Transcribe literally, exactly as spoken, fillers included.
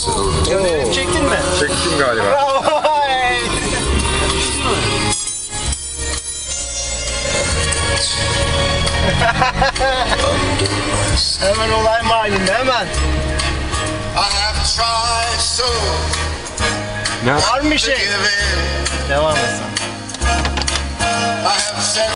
Gönderimi çektin mi? Çektim galiba. Bravo. Hemen olay mahallinde hemen. Ne? Var mı bir şey? Devam et sen.